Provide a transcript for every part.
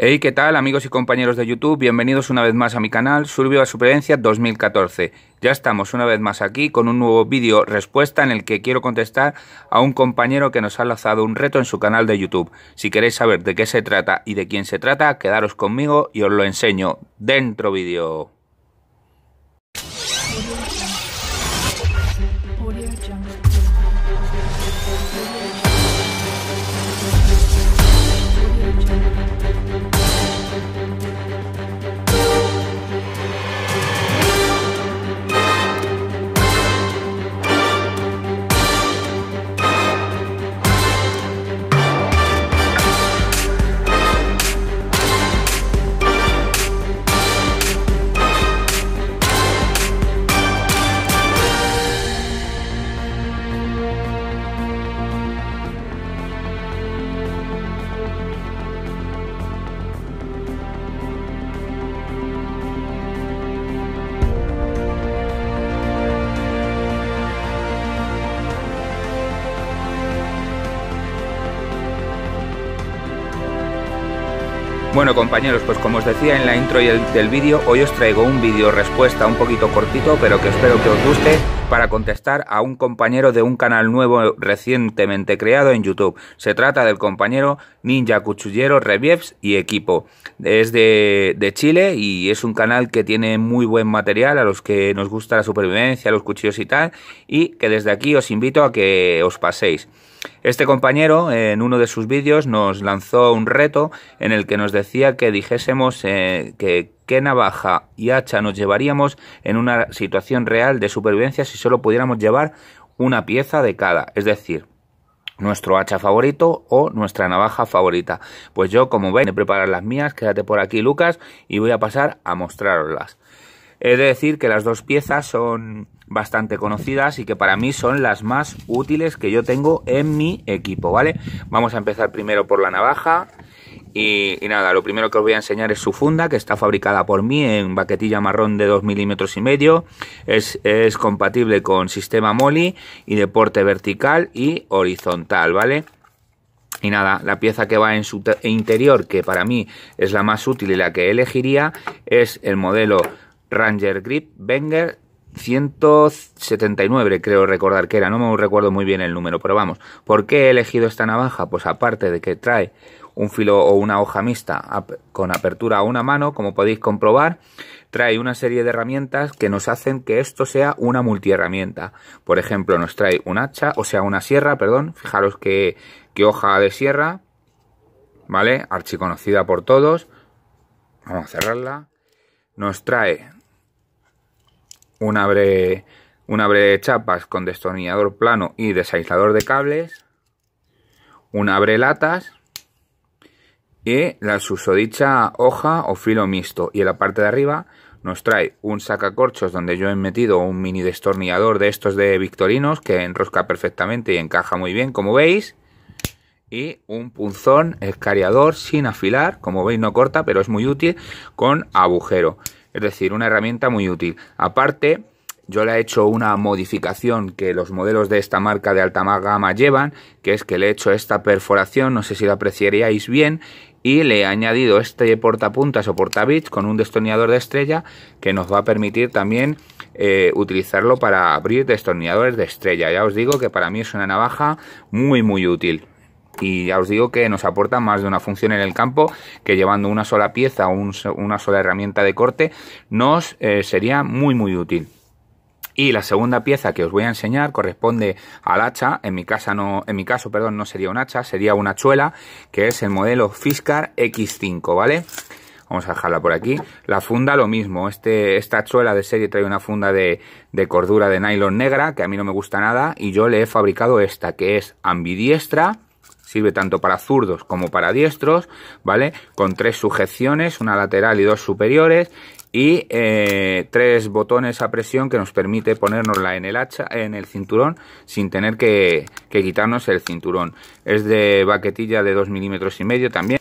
Hey, ¿qué tal amigos y compañeros de YouTube? Bienvenidos una vez más a mi canal Survival a Supervivencia 2014. Ya estamos una vez más aquí con un nuevo vídeo respuesta en el que quiero contestar a un compañero que nos ha lanzado un reto en su canal de YouTube. Si queréis saber de qué se trata y de quién se trata, quedaros conmigo y os lo enseño dentro vídeo. Bueno compañeros, pues como os decía en la intro del vídeo, hoy os traigo un vídeo respuesta un poquito cortito, pero que espero que os guste, para contestar a un compañero de un canal nuevo recientemente creado en YouTube. Se trata del compañero Ninja Cuchillero Reviews y Equipo. Es de Chile y es un canal que tiene muy buen material a los que nos gusta la supervivencia, los cuchillos y tal, y que desde aquí os invito a que os paséis. Este compañero en uno de sus vídeos nos lanzó un reto en el que nos decía que dijésemos qué navaja y hacha nos llevaríamos en una situación real de supervivencia si solo pudiéramos llevar una pieza de cada, es decir, nuestro hacha favorito o nuestra navaja favorita. Pues yo, como veis, voy a preparar las mías. Quédate por aquí, Lucas, y voy a pasar a mostraroslas. He de decir que las dos piezas son bastante conocidas y que para mí son las más útiles que yo tengo en mi equipo, ¿vale? Vamos a empezar primero por la navaja y nada, lo primero que os voy a enseñar es su funda, que está fabricada por mí en baquetilla marrón de 2,5 milímetros. Es compatible con sistema MOLLE y de porte vertical y horizontal, ¿vale? Y nada, la pieza que va en su interior, que para mí es la más útil y la que elegiría, es el modelo Ranger Grip Wenger 179, creo recordar que era, no me recuerdo muy bien el número, pero vamos. ¿Por qué he elegido esta navaja? Pues aparte de que trae un filo o una hoja mixta con apertura a una mano, como podéis comprobar, trae una serie de herramientas que nos hacen que esto sea una multiherramienta. Por ejemplo, nos trae un hacha, o sea, una sierra, perdón, fijaros qué hoja de sierra, ¿vale? Archiconocida por todos. Vamos a cerrarla. Nos trae un abre de chapas con destornillador plano y desaislador de cables, un abre latas y la susodicha hoja o filo mixto. Y en la parte de arriba nos trae un sacacorchos donde yo he metido un mini destornillador de estos de Victorinos que enrosca perfectamente y encaja muy bien, como veis. Y un punzón escariador sin afilar, como veis no corta, pero es muy útil, con agujero. Es decir, una herramienta muy útil. Aparte, yo le he hecho una modificación que los modelos de esta marca de alta gama llevan, que es que le he hecho esta perforación, no sé si la apreciaríais bien, y le he añadido este portapuntas o portabits con un destornillador de estrella que nos va a permitir también utilizarlo para abrir destornilladores de estrella. Ya os digo que para mí es una navaja muy útil. Y ya os digo que nos aporta más de una función en el campo, que llevando una sola pieza o una sola herramienta de corte nos sería muy útil. Y la segunda pieza que os voy a enseñar corresponde al hacha. En mi caso no sería un hacha, sería una hachuela, que es el modelo Fiskar X5, ¿vale? Vamos a dejarla por aquí. La funda lo mismo, esta hachuela de serie trae una funda de cordura de nylon negra, que a mí no me gusta nada, y yo le he fabricado esta, que es ambidiestra. Sirve tanto para zurdos como para diestros, ¿vale? Con 3 sujeciones, una lateral y 2 superiores, y 3 botones a presión que nos permite ponérnosla en el cinturón sin tener que quitarnos el cinturón. Es de baquetilla de 2,5 milímetros también.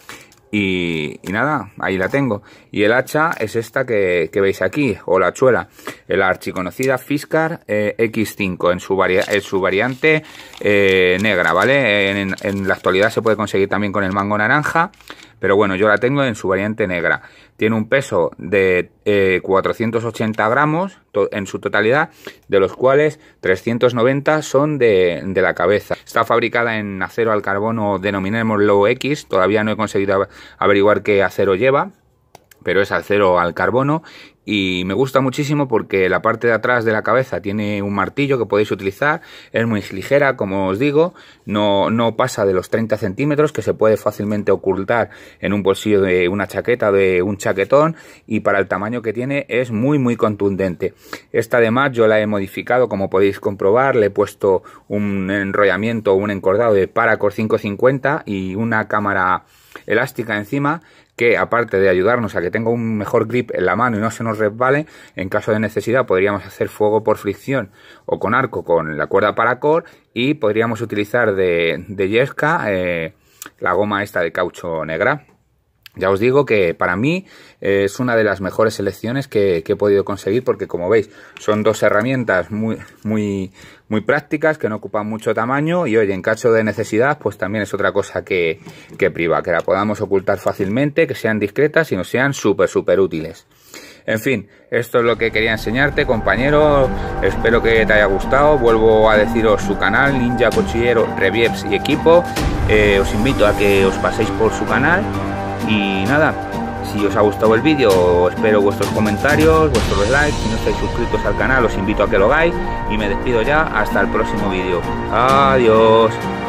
Y nada, ahí la tengo. Y el hacha es esta que veis aquí, o la hachuela, la archiconocida Fiskar X5 en su variante negra, ¿vale? En la actualidad se puede conseguir también con el mango naranja, pero bueno, yo la tengo en su variante negra. Tiene un peso de 480 gramos en su totalidad, de los cuales 390 son de la cabeza. Está fabricada en acero al carbono, denominémoslo X. Todavía no he conseguido averiguar qué acero lleva, pero es acero al carbono. Y me gusta muchísimo porque la parte de atrás de la cabeza tiene un martillo que podéis utilizar. Es muy ligera, como os digo, no pasa de los 30 centímetros, que se puede fácilmente ocultar en un bolsillo de una chaqueta, de un chaquetón, y para el tamaño que tiene es muy contundente. Esta además yo la he modificado, como podéis comprobar. Le he puesto un enrollamiento, un encordado de Paracord 550 y una cámara elástica encima, que aparte de ayudarnos a que tenga un mejor grip en la mano y no se nos resbale, en caso de necesidad podríamos hacer fuego por fricción o con arco con la cuerda Paracord, y podríamos utilizar de yesca la goma esta de caucho negra. Ya os digo que para mí es una de las mejores selecciones que he podido conseguir, porque como veis son dos herramientas muy prácticas, que no ocupan mucho tamaño, y oye, en caso de necesidad pues también es otra cosa que priva, que la podamos ocultar fácilmente, que sean discretas y nos sean súper útiles. En fin, esto es lo que quería enseñarte, compañero. Espero que te haya gustado. Vuelvo a deciros su canal, Ninja Cuchillero Reviews y Equipo. Os invito a que os paséis por su canal. Y nada, si os ha gustado el vídeo, espero vuestros comentarios, vuestros likes. Si no estáis suscritos al canal, os invito a que lo hagáis. Y me despido ya, hasta el próximo vídeo. Adiós.